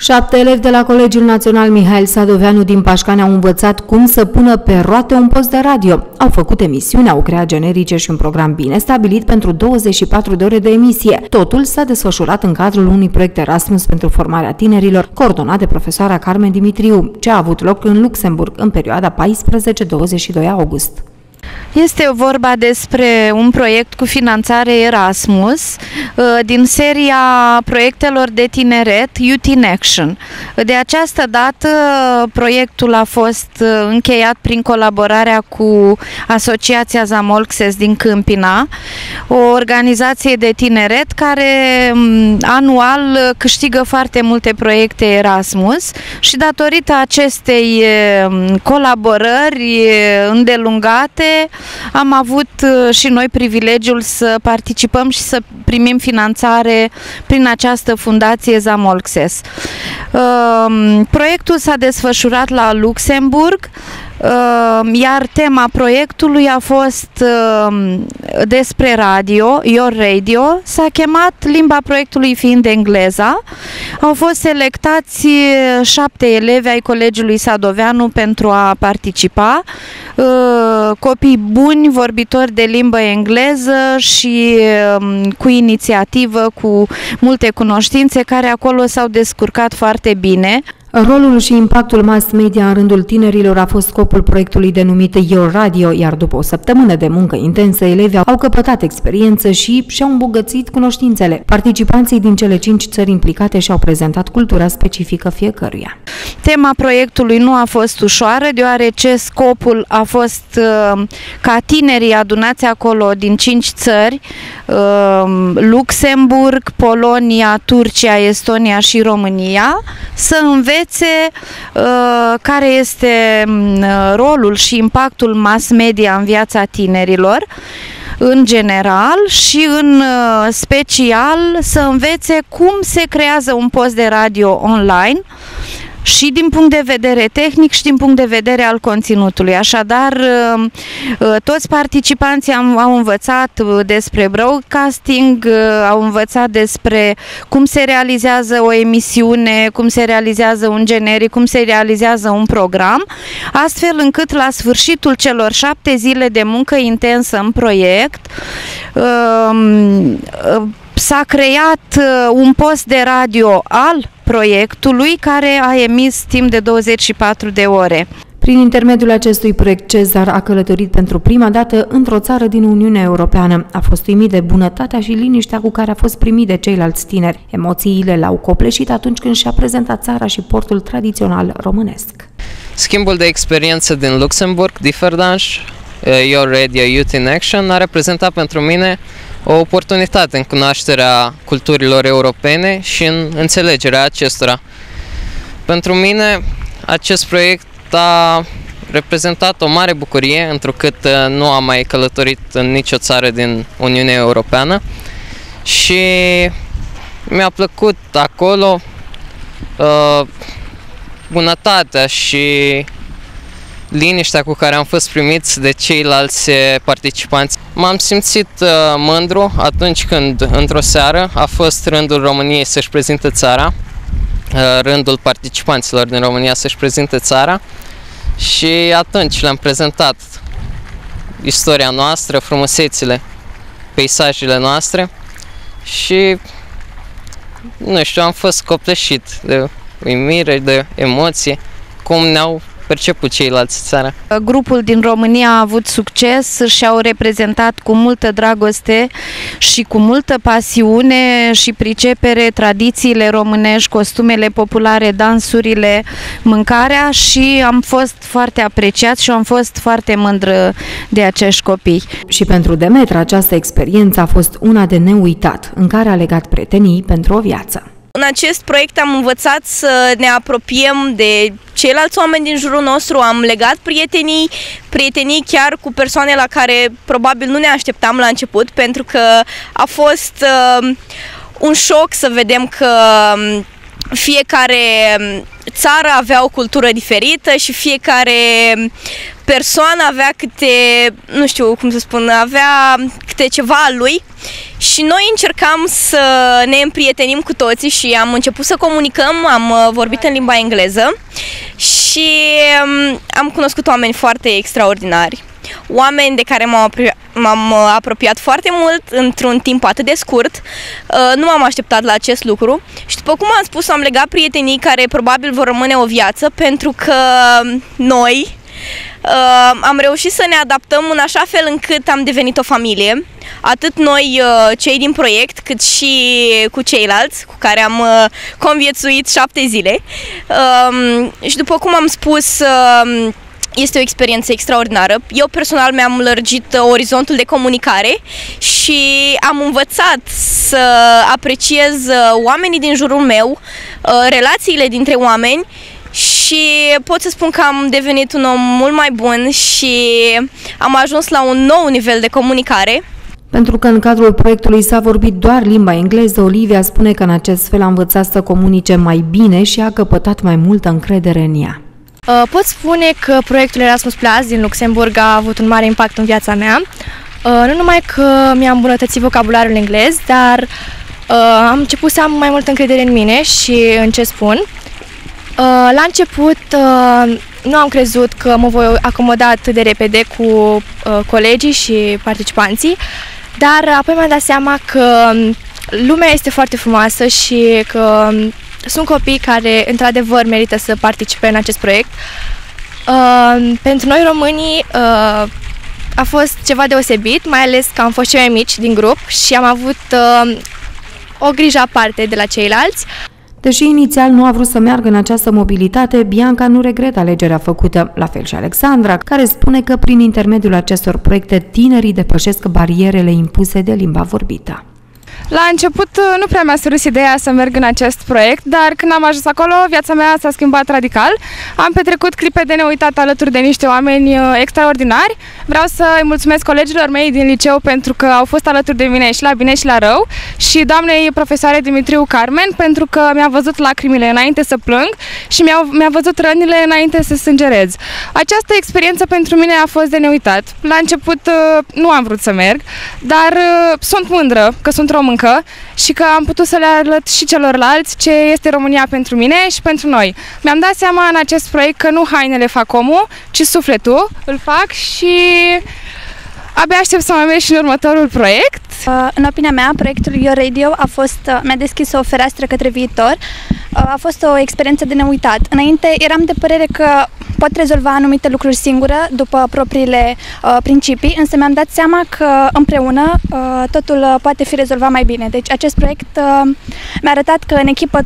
7 elevi de la Colegiul Național Mihail Sadoveanu din Pașcani au învățat cum să pună pe roate un post de radio. Au făcut emisiuni, au creat generice și un program bine stabilit pentru 24 de ore de emisie. Totul s-a desfășurat în cadrul unui proiect Erasmus pentru formarea tinerilor, coordonat de profesoara Carmen Dimitriu, ce a avut loc în Luxemburg în perioada 14-22 august. Este vorba despre un proiect cu finanțare Erasmus din seria proiectelor de tineret Youth in Action. De această dată proiectul a fost încheiat prin colaborarea cu Asociația Zamolxes din Câmpina, o organizație de tineret care anual câștigă foarte multe proiecte Erasmus și datorită acestei colaborări îndelungate am avut și noi privilegiul să participăm și să primim finanțare prin această fundație Zamolxes. Proiectul s-a desfășurat la Luxemburg, iar tema proiectului a fost despre radio, Your Radio. S-a chemat, limba proiectului fiind engleza. Au fost selectați 7 elevi ai Colegiului Sadoveanu pentru a participa, copii buni, vorbitori de limbă engleză și cu inițiativă, cu multe cunoștințe, care acolo s-au descurcat foarte bine. Rolul și impactul mass media în rândul tinerilor a fost scopul proiectului denumit Your Radio, iar după o săptămână de muncă intensă, elevii au căpătat experiență și și-au îmbogățit cunoștințele. Participanții din cele 5 țări implicate și-au prezentat cultura specifică fiecăruia. Tema proiectului nu a fost ușoară, deoarece scopul a fost ca tinerii adunați acolo din 5 țări, Luxemburg, Polonia, Turcia, Estonia și România, să învețe care este rolul și impactul mass media în viața tinerilor în general și în special să învețe cum se creează un post de radio online și din punct de vedere tehnic și din punct de vedere al conținutului. Așadar, toți participanții au învățat despre broadcasting, au învățat despre cum se realizează o emisiune, cum se realizează un generic, cum se realizează un program, astfel încât la sfârșitul celor 7 zile de muncă intensă în proiect, s-a creat un post de radio al proiectului care a emis timp de 24 de ore. Prin intermediul acestui proiect, Cezar a călătorit pentru prima dată într-o țară din Uniunea Europeană. A fost uimit de bunătatea și liniștea cu care a fost primit de ceilalți tineri. Emoțiile l-au copleșit atunci când și-a prezentat țara și portul tradițional românesc. Schimbul de experiență din Luxemburg, Differdange, Your Radio Youth in Action, a reprezentat pentru mine o oportunitate în cunoașterea culturilor europene și în înțelegerea acestora. Pentru mine, acest proiect a reprezentat o mare bucurie, întrucât nu am mai călătorit în nicio țară din Uniunea Europeană și mi-a plăcut acolo bunătatea și liniștea cu care am fost primiți de ceilalți participanți. M-am simțit mândru atunci când, într-o seară, a fost rândul României să-și prezinte țara, rândul participanților din România să-și prezinte țara și atunci le-am prezentat istoria noastră, frumusețile, peisajele noastre și, nu știu, am fost copleșit de uimire, de emoție, cum ne-au perceput ceilalți țara. Grupul din România a avut succes și au reprezentat cu multă dragoste și cu multă pasiune și pricepere tradițiile românești, costumele populare, dansurile, mâncarea și am fost foarte apreciat și am fost foarte mândră de acești copii. Și pentru Demetra această experiență a fost una de neuitat, în care a legat prietenii pentru o viață. În acest proiect am învățat să ne apropiem de ceilalți oameni din jurul nostru, am legat prietenii chiar cu persoane la care probabil nu ne așteptam la început, pentru că a fost un șoc să vedem că fiecare țară avea o cultură diferită și fiecare persoană avea câte, nu știu cum să spun, avea câte ceva al lui și noi încercam să ne împrietenim cu toții și am început să comunicăm, am vorbit în limba engleză și am cunoscut oameni foarte extraordinari. Oameni de care m-am apropiat foarte mult într-un timp atât de scurt. Nu m-am așteptat la acest lucru și după cum am spus, am legat prietenii care probabil vor rămâne o viață, pentru că noi am reușit să ne adaptăm în așa fel încât am devenit o familie. Atât noi, cei din proiect, cât și cu ceilalți cu care am conviețuit 7 zile. Și după cum am spus, este o experiență extraordinară. Eu personal mi-am lărgit orizontul de comunicare și am învățat să apreciez oamenii din jurul meu, relațiile dintre oameni și pot să spun că am devenit un om mult mai bun și am ajuns la un nou nivel de comunicare. Pentru că în cadrul proiectului s-a vorbit doar limba engleză, Olivia spune că în acest fel a învățat să comunice mai bine și a căpătat mai multă încredere în ea. Pot spune că proiectul Erasmus Plus din Luxemburg a avut un mare impact în viața mea. Nu numai că mi-a îmbunătățit vocabularul englez, dar am început să am mai multă încredere în mine și în ce spun. La început nu am crezut că mă voi acomoda atât de repede cu colegii și participanții, dar apoi mi-am dat seama că lumea este foarte frumoasă și că sunt copii care într-adevăr merită să participe în acest proiect. Pentru noi românii a fost ceva deosebit, mai ales că am fost cei mai mici din grup și am avut o grijă aparte de la ceilalți. Deși inițial nu a vrut să meargă în această mobilitate, Bianca nu regretă alegerea făcută, la fel și Alexandra, care spune că prin intermediul acestor proiecte tinerii depășesc barierele impuse de limba vorbită. La început nu prea mi-a surus ideea să merg în acest proiect, dar când am ajuns acolo, viața mea s-a schimbat radical. Am petrecut clipe de neuitat alături de niște oameni extraordinari. Vreau să îi mulțumesc colegilor mei din liceu pentru că au fost alături de mine și la bine și la rău și doamnei profesoare Dimitriu Carmen pentru că mi-a văzut lacrimile înainte să plâng și mi-a văzut rănile înainte să sângerez. Această experiență pentru mine a fost de neuitat. La început nu am vrut să merg, dar sunt mândră că sunt româncă și că am putut să le arăt și celorlalți ce este România pentru mine și pentru noi. Mi-am dat seama în acest proiect că nu hainele fac omul, ci sufletul îl fac și abia aștept să mai merg și în următorul proiect. În opinia mea, proiectul Your Radio mi-a deschis o fereastră către viitor. A fost o experiență de neuitat. Înainte eram de părere că pot rezolva anumite lucruri singură, după propriile principii, însă mi-am dat seama că împreună totul poate fi rezolvat mai bine. Deci acest proiect mi-a arătat că în echipă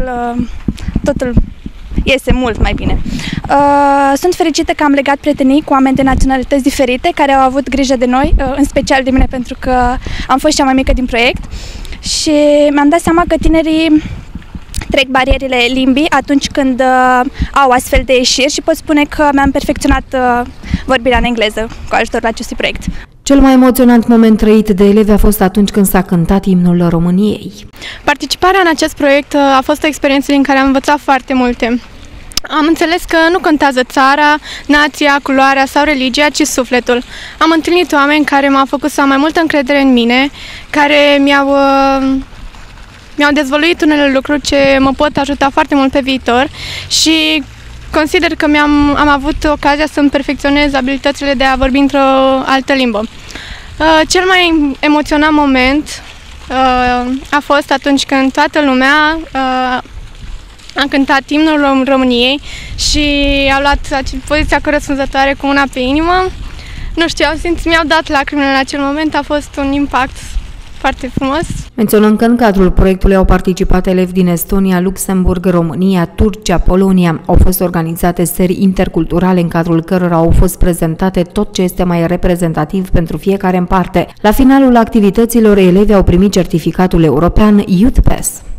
totul iese mult mai bine. Sunt fericită că am legat prietenii cu oameni de naționalități diferite care au avut grijă de noi, în special de mine pentru că am fost cea mai mică din proiect și mi-am dat seama că tinerii trec barierele limbii atunci când au astfel de ieșiri și pot spune că mi-am perfecționat vorbirea în engleză cu ajutorul acestui proiect. Cel mai emoționant moment trăit de elevi a fost atunci când s-a cântat imnul României. Participarea în acest proiect a fost o experiență din care am învățat foarte multe. Am înțeles că nu contează țara, nația, culoarea sau religia, ci sufletul. Am întâlnit oameni care m-au făcut să am mai multă încredere în mine, care mi-au dezvăluit unele lucruri ce mă pot ajuta foarte mult pe viitor și consider că am avut ocazia să-mi perfecționez abilitățile de a vorbi într-o altă limbă. Cel mai emoționant moment a fost atunci când toată lumea a cântat imnul României și a luat poziția corespunzătoare cu mâna pe inimă. Nu știu, mi-au dat lacrimile în acel moment, a fost un impact foarte frumos. Menționăm că în cadrul proiectului au participat elevi din Estonia, Luxemburg, România, Turcia, Polonia. Au fost organizate serii interculturale în cadrul cărora au fost prezentate tot ce este mai reprezentativ pentru fiecare în parte. La finalul activităților, elevii au primit certificatul european Youth Pass.